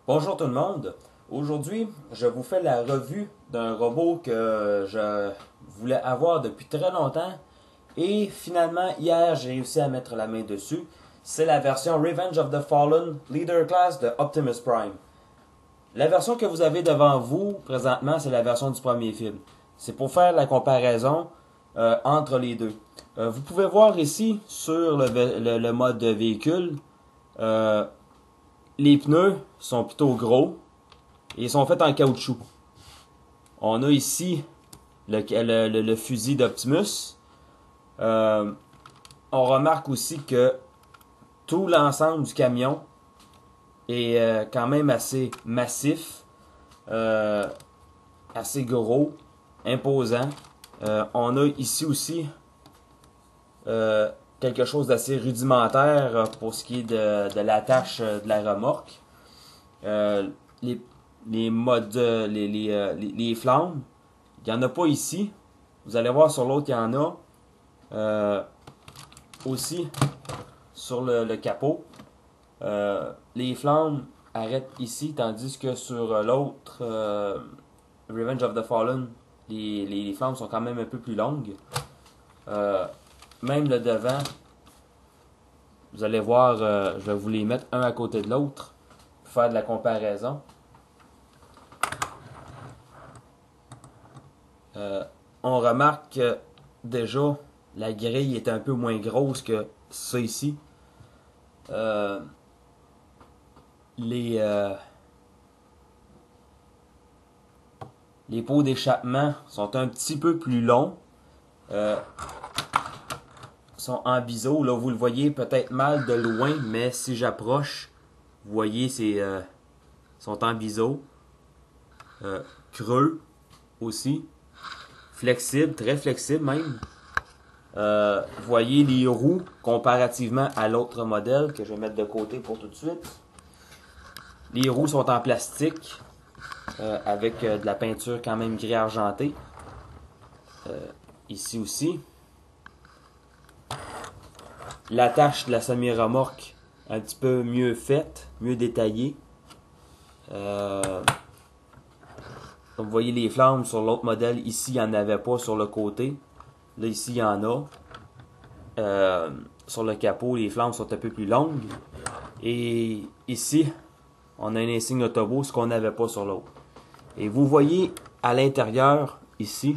Bonjour tout le monde. Aujourd'hui, je vous fais la revue d'un robot que je voulais avoir depuis très longtemps et finalement hier j'ai réussi à mettre la main dessus. C'est la version Revenge of the Fallen Leader Class de Optimus Prime. La version que vous avez devant vous présentement, c'est la version du premier film. C'est pour faire la comparaison entre les deux. Vous pouvez voir ici sur le mode de véhicule, euh, les pneus sont plutôt gros et ils sont faits en caoutchouc. On a ici le fusil d'Optimus. On remarque aussi que tout l'ensemble du camion est quand même assez massif, assez gros, imposant. On a ici aussi quelque chose d'assez rudimentaire pour ce qui est de l'attache de la remorque. Les, les modes, les flammes, il n'y en a pas ici. Vous allez voir sur l'autre, il y en a. Aussi, sur le capot. Les flammes arrêtent ici, tandis que sur l'autre, Revenge of the Fallen, les flammes sont quand même un peu plus longues. Même le devant, vous allez voir, je vais vous les mettre un à côté de l'autre pour faire de la comparaison. On remarque que déjà la grille est un peu moins grosse que ça ici. Les pots d'échappement sont un petit peu plus longs. Sont en biseau. Là, vous le voyez peut-être mal de loin, mais si j'approche, vous voyez, sont en biseau. Creux aussi. Flexible, très flexible même. Vous voyez les roues comparativement à l'autre modèle que je vais mettre de côté pour tout de suite. Les roues sont en plastique avec de la peinture quand même gris argenté. Ici aussi. L'attache de la semi-remorque un petit peu mieux faite, mieux détaillée. Vous voyez les flammes sur l'autre modèle. Ici, il n'y en avait pas sur le côté. Là, ici, il y en a. Sur le capot, les flammes sont un peu plus longues. Et ici, on a un insigne Autobot, ce qu'on n'avait pas sur l'autre. Et vous voyez à l'intérieur, ici,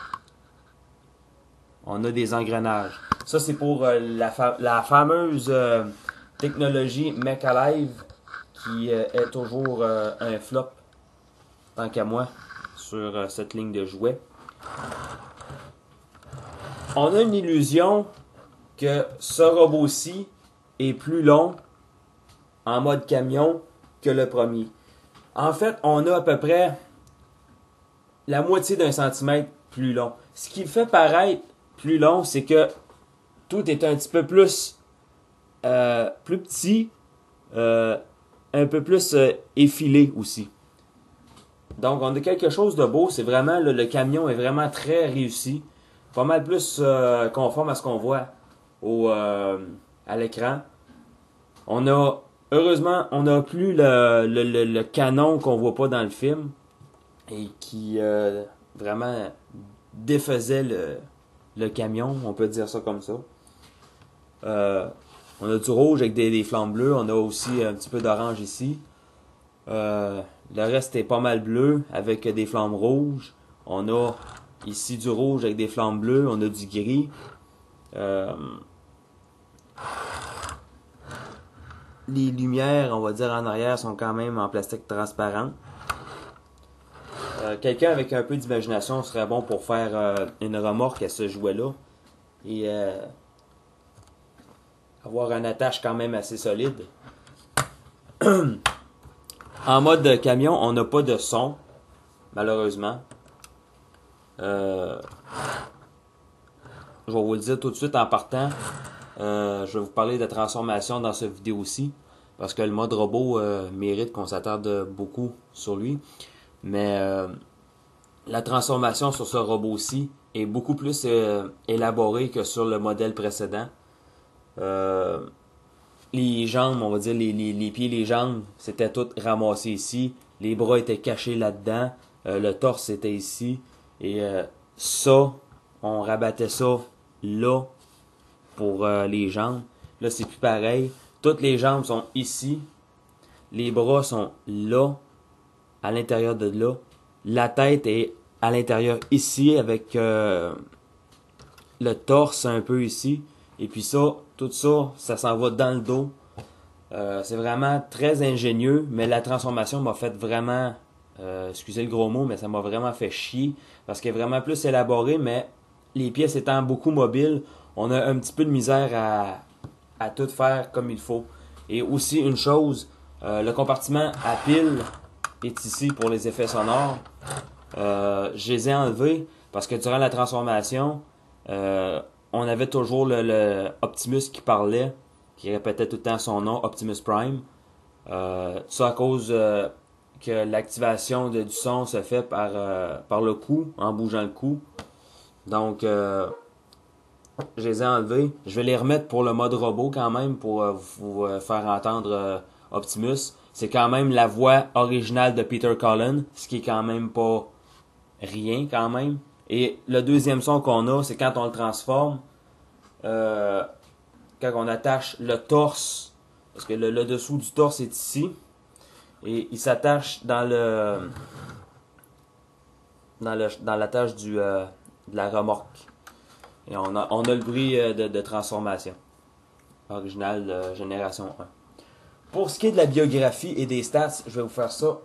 on a des engrenages. Ça, c'est pour la fameuse technologie Mech Alive qui est toujours un flop, tant qu'à moi, sur cette ligne de jouets. On a une illusion que ce robot-ci est plus long en mode camion que le premier. En fait, on a à peu près la moitié d'un centimètre plus long. Ce qui le fait paraître plus long, c'est que tout est un petit peu plus petit, un peu plus effilé aussi. Donc on a quelque chose de beau, c'est vraiment le camion est vraiment très réussi, pas mal plus conforme à ce qu'on voit à l'écran. Heureusement, on n'a plus le canon qu'on voit pas dans le film et qui vraiment défaisait le camion, on peut dire ça comme ça. On a du rouge avec des flammes bleues. On a aussi un petit peu d'orange ici. Le reste est pas mal bleu avec des flammes rouges. On a ici du rouge avec des flammes bleues. On a du gris. Les lumières, on va dire en arrière, sont quand même en plastique transparent. Quelqu'un avec un peu d'imagination serait bon pour faire une remorque à ce jouet-là. Et avoir une attache quand même assez solide. En mode camion, on n'a pas de son, malheureusement. Je vais vous le dire tout de suite en partant. Je vais vous parler de transformation dans cette vidéo-ci, parce que le mode robot mérite qu'on s'attarde beaucoup sur lui. Mais la transformation sur ce robot-ci est beaucoup plus élaborée que sur le modèle précédent. les jambes, on va dire les pieds et les jambes, c'était tout ramassé ici. Les bras étaient cachés là-dedans. Le torse était ici. Et ça, on rabattait ça là pour les jambes. Là, c'est plus pareil. Toutes les jambes sont ici. Les bras sont là, à l'intérieur de là. La tête est à l'intérieur ici avec le torse un peu ici. Et puis ça, tout ça, ça s'en va dans le dos. C'est vraiment très ingénieux, mais la transformation m'a fait vraiment, excusez le gros mot, mais ça m'a vraiment fait chier parce qu'elle est vraiment plus élaborée, mais les pièces étant beaucoup mobiles, on a un petit peu de misère à tout faire comme il faut. Et aussi une chose, le compartiment à pile est ici pour les effets sonores. Je les ai enlevés parce que durant la transformation, on avait toujours le Optimus qui parlait, qui répétait tout le temps son nom, Optimus Prime. Ça à cause que l'activation du son se fait par le cou, en bougeant le cou. Donc, je les ai enlevés. Je vais les remettre pour le mode robot quand même, pour vous faire entendre Optimus. C'est quand même la voix originale de Peter Cullen, ce qui est quand même pas rien quand même. Et le deuxième son qu'on a, c'est quand on le transforme, quand on attache le torse, parce que le dessous du torse est ici, et il s'attache dans l'attache de la remorque. Et on a le bruit de transformation. Original de génération 1. Pour ce qui est de la biographie et des stats, je vais vous faire ça.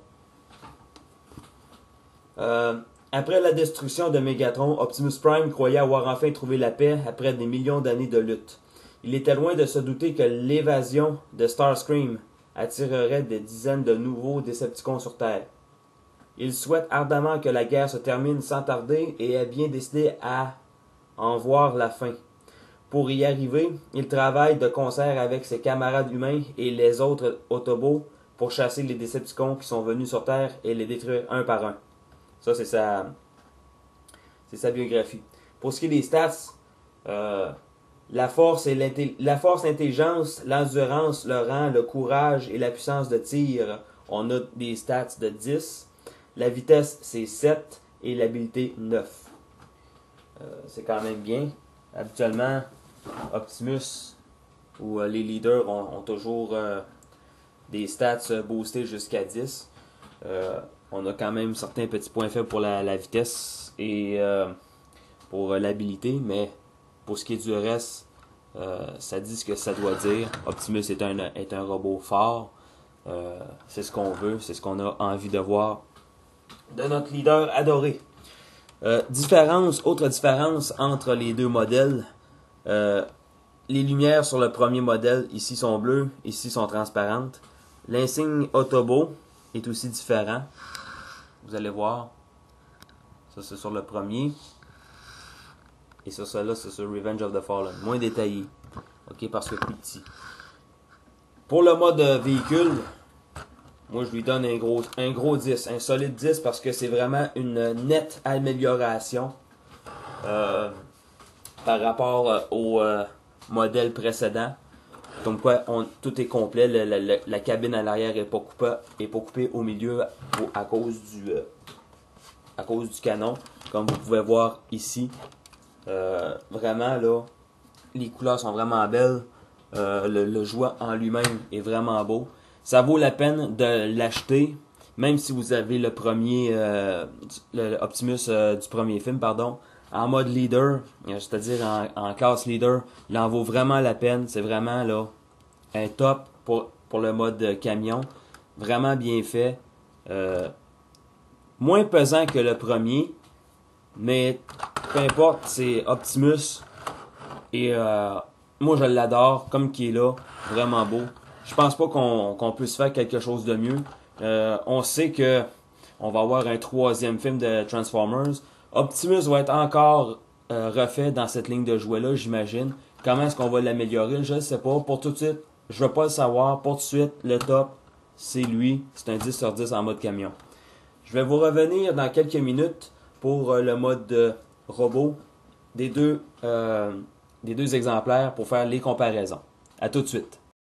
Après la destruction de Megatron, Optimus Prime croyait avoir enfin trouvé la paix après des millions d'années de lutte. Il était loin de se douter que l'évasion de Starscream attirerait des dizaines de nouveaux Decepticons sur Terre. Il souhaite ardemment que la guerre se termine sans tarder et est bien décidé à en voir la fin. Pour y arriver, il travaille de concert avec ses camarades humains et les autres Autobots pour chasser les Decepticons qui sont venus sur Terre et les détruire un par un. Ça, c'est sa biographie. Pour ce qui est des stats, la force, l'intelligence, l'endurance, le rang, le courage et la puissance de tir, on a des stats de 10. La vitesse, c'est 7 et l'habileté, 9. C'est quand même bien. Habituellement, Optimus ou les leaders ont toujours des stats boostés jusqu'à 10. On a quand même certains petits points faibles pour la vitesse et pour l'habilité, mais pour ce qui est du reste, ça dit ce que ça doit dire. Optimus est un robot fort. C'est ce qu'on veut, c'est ce qu'on a envie de voir de notre leader adoré. Autre différence entre les deux modèles. Les lumières sur le premier modèle, ici sont bleues, ici sont transparentes. L'insigne Autobot est aussi différent. Vous allez voir. Ça, c'est sur le premier. Et sur celui-là, c'est sur Revenge of the Fallen. Moins détaillé. Ok, parce que plus petit. Pour le mode véhicule, moi je lui donne un gros 10. Un solide 10 parce que c'est vraiment une nette amélioration par rapport au modèle précédent. Comme quoi, tout est complet. La cabine à l'arrière est pas coupée au milieu à cause du canon. Comme vous pouvez voir ici. Vraiment, là, les couleurs sont vraiment belles. Le jouet en lui-même est vraiment beau. Ça vaut la peine de l'acheter. Même si vous avez le premier le Optimus du premier film, pardon, en mode leader, c'est-à-dire en classe leader, il en vaut vraiment la peine. C'est vraiment là un top pour le mode camion. Vraiment bien fait. Moins pesant que le premier, mais peu importe, c'est Optimus. Et moi je l'adore, comme qu'il est là, vraiment beau. Je pense pas qu'on puisse faire quelque chose de mieux. On sait que on va avoir un troisième film de Transformers. Optimus va être encore refait dans cette ligne de jouets-là, j'imagine. Comment est-ce qu'on va l'améliorer? Je ne sais pas. Pour tout de suite, je ne veux pas le savoir. Pour tout de suite, le top, c'est lui. C'est un 10 sur 10 en mode camion. Je vais vous revenir dans quelques minutes pour le mode robot des deux exemplaires pour faire les comparaisons. À tout de suite.